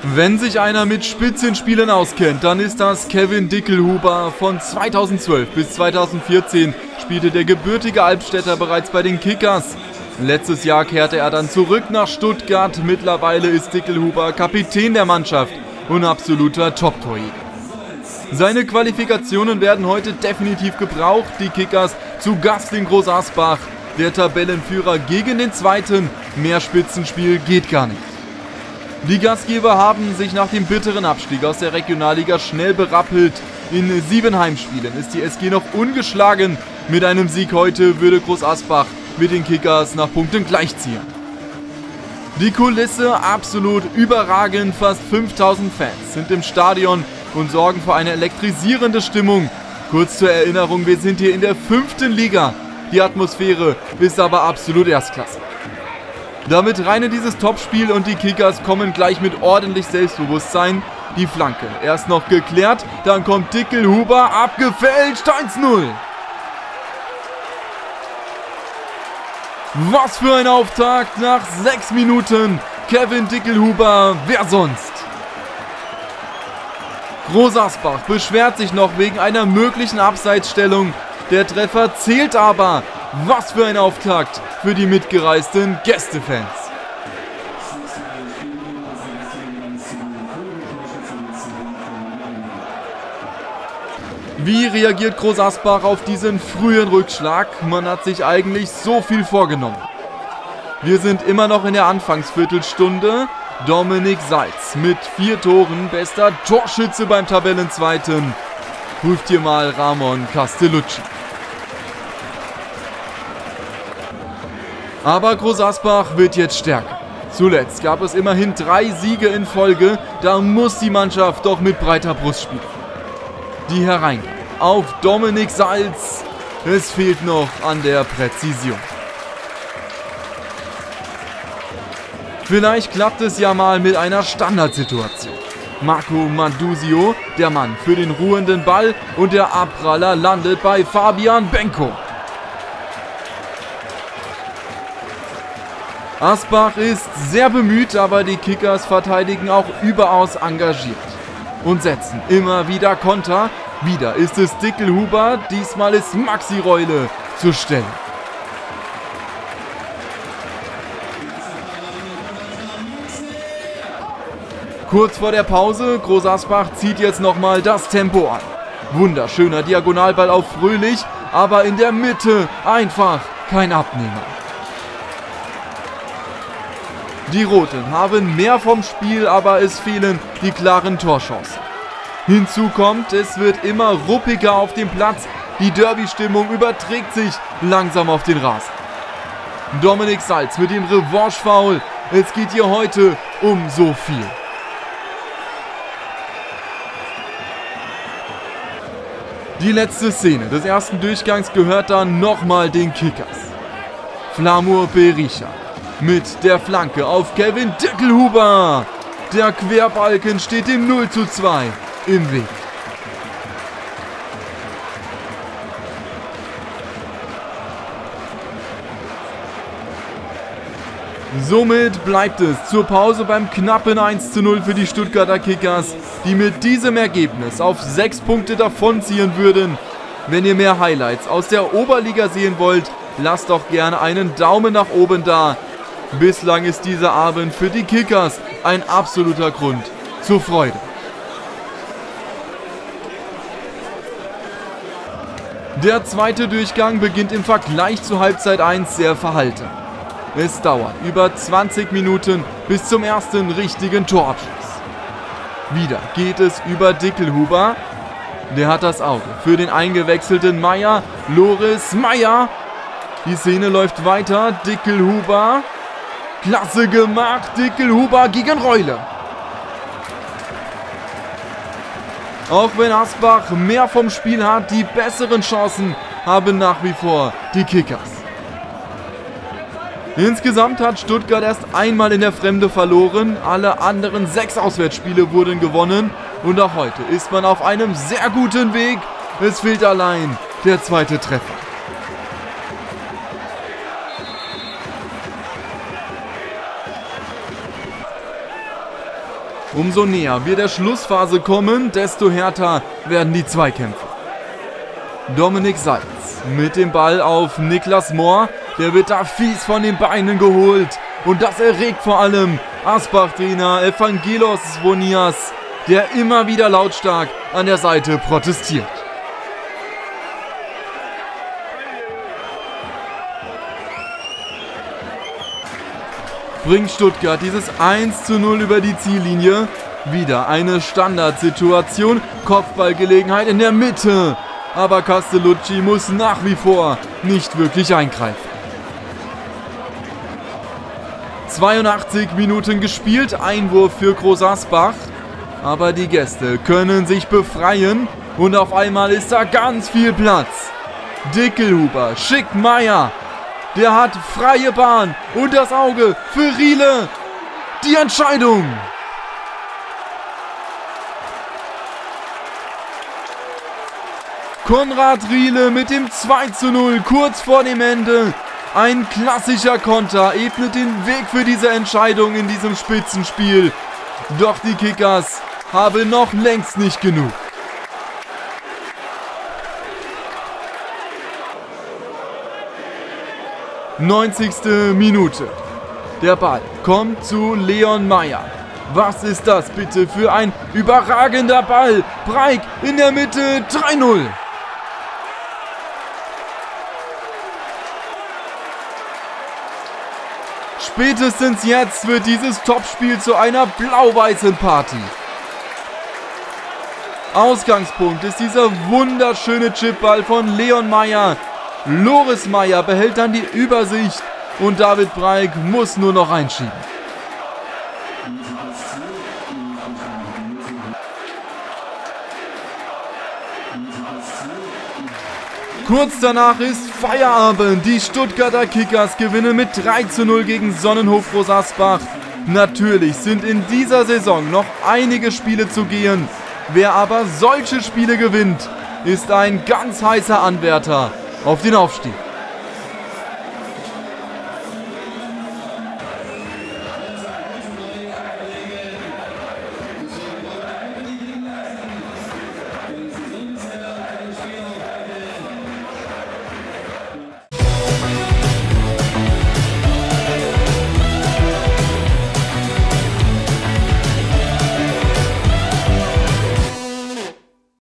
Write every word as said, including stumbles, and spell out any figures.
Wenn sich einer mit Spitzenspielen auskennt, dann ist das Kevin Dickelhuber. Von zweitausendzwölf bis zweitausendvierzehn spielte der gebürtige Albstädter bereits bei den Kickers. Letztes Jahr kehrte er dann zurück nach Stuttgart. Mittlerweile ist Dickelhuber Kapitän der Mannschaft und absoluter Top-Torjäger. Seine Qualifikationen werden heute definitiv gebraucht. Die Kickers zu Gast in Groß Asbach. Der Tabellenführer gegen den Zweiten. Mehr Spitzenspiel geht gar nicht. Die Gastgeber haben sich nach dem bitteren Abstieg aus der Regionalliga schnell berappelt. In sieben Heimspielen ist die S G noch ungeschlagen. Mit einem Sieg heute würde Groß Asbach mit den Kickers nach Punkten gleichziehen. Die Kulisse absolut überragend. Fast fünftausend Fans sind im Stadion und sorgen für eine elektrisierende Stimmung. Kurz zur Erinnerung, wir sind hier in der fünften Liga. Die Atmosphäre ist aber absolut erstklassig. Damit rein in dieses Topspiel und die Kickers kommen gleich mit ordentlich Selbstbewusstsein. Die Flanke erst noch geklärt, dann kommt Dickelhuber, abgefälscht, eins null. Was für ein Auftakt nach sechs Minuten. Kevin Dickelhuber, wer sonst? Groß Asbach beschwert sich noch wegen einer möglichen Abseitsstellung. Der Treffer zählt aber. Was für ein Auftakt für die mitgereisten Gästefans. Wie reagiert Groß Asbach auf diesen frühen Rückschlag? Man hat sich eigentlich so viel vorgenommen. Wir sind immer noch in der Anfangsviertelstunde. Dominik Salz mit vier Toren, bester Torschütze beim Tabellenzweiten. Prüft hier mal Ramon Castellucci. Aber Groß Asbach wird jetzt stärker. Zuletzt gab es immerhin drei Siege in Folge. Da muss die Mannschaft doch mit breiter Brust spielen. Die Hereingabe auf Dominik Salz. Es fehlt noch an der Präzision. Vielleicht klappt es ja mal mit einer Standardsituation. Marco Mandusio, der Mann für den ruhenden Ball, und der Abpraller landet bei Fabian Benko. Asbach ist sehr bemüht, aber die Kickers verteidigen auch überaus engagiert und setzen immer wieder Konter. Wieder ist es Dickelhuber, diesmal ist Maxi Reule zur Stelle. Kurz vor der Pause, Groß Asbach zieht jetzt nochmal das Tempo an. Wunderschöner Diagonalball auf Fröhlich, aber in der Mitte einfach kein Abnehmer. Die Roten haben mehr vom Spiel, aber es fehlen die klaren Torchancen. Hinzu kommt, es wird immer ruppiger auf dem Platz. Die Derby-Stimmung überträgt sich langsam auf den Rasen. Dominik Salz mit dem Revanche-Foul. Es geht hier heute um so viel. Die letzte Szene des ersten Durchgangs gehört dann nochmal den Kickers. Flamur Berisha mit der Flanke auf Kevin Dickelhuber. Der Querbalken steht dem null zu zwei im Weg. Somit bleibt es zur Pause beim knappen eins zu null für die Stuttgarter Kickers, die mit diesem Ergebnis auf sechs Punkte davonziehen würden. Wenn ihr mehr Highlights aus der Oberliga sehen wollt, lasst doch gerne einen Daumen nach oben da. Bislang ist dieser Abend für die Kickers ein absoluter Grund zur Freude. Der zweite Durchgang beginnt im Vergleich zu Halbzeit eins sehr verhalten. Es dauert über zwanzig Minuten bis zum ersten richtigen Torabschluss. Wieder geht es über Dickelhuber. Der hat das Auge für den eingewechselten Meier, Loris Meier. Die Szene läuft weiter, Dickelhuber. Klasse gemacht, Dickelhuber gegen Reule. Auch wenn Asbach mehr vom Spiel hat, die besseren Chancen haben nach wie vor die Kickers. Insgesamt hat Stuttgart erst einmal in der Fremde verloren, alle anderen sechs Auswärtsspiele wurden gewonnen und auch heute ist man auf einem sehr guten Weg. Es fehlt allein der zweite Treffer. Umso näher wir der Schlussphase kommen, desto härter werden die Zweikämpfe. Dominik Seitz mit dem Ball auf Niklas Mohr. Der wird da fies von den Beinen geholt. Und das erregt vor allem Asbach-Trainer Evangelos Svonias, der immer wieder lautstark an der Seite protestiert. Bringt Stuttgart dieses eins zu null über die Ziellinie. Wieder eine Standardsituation, Kopfballgelegenheit in der Mitte. Aber Castellucci muss nach wie vor nicht wirklich eingreifen. zweiundachtzig Minuten gespielt, Einwurf für Groß Asbach. Aber die Gäste können sich befreien und auf einmal ist da ganz viel Platz. Dickelhuber schickt Meier. Der hat freie Bahn und das Auge für Riele. Die Entscheidung. Konrad Riele mit dem zwei zu null kurz vor dem Ende. Ein klassischer Konter ebnet den Weg für diese Entscheidung in diesem Spitzenspiel. Doch die Kickers haben noch längst nicht genug. neunzigste Minute. Der Ball kommt zu Leon Meier. Was ist das bitte für ein überragender Ball? Breik in der Mitte, drei null. Spätestens jetzt wird dieses Topspiel zu einer blau-weißen Party. Ausgangspunkt ist dieser wunderschöne Chipball von Leon Meier. Loris Meier behält dann die Übersicht und David Breik muss nur noch einschieben. Kurz danach ist Feierabend. Die Stuttgarter Kickers gewinnen mit drei zu null gegen Sonnenhof Groß Asbach. Natürlich sind in dieser Saison noch einige Spiele zu gehen. Wer aber solche Spiele gewinnt, ist ein ganz heißer Anwärter auf den Aufstieg.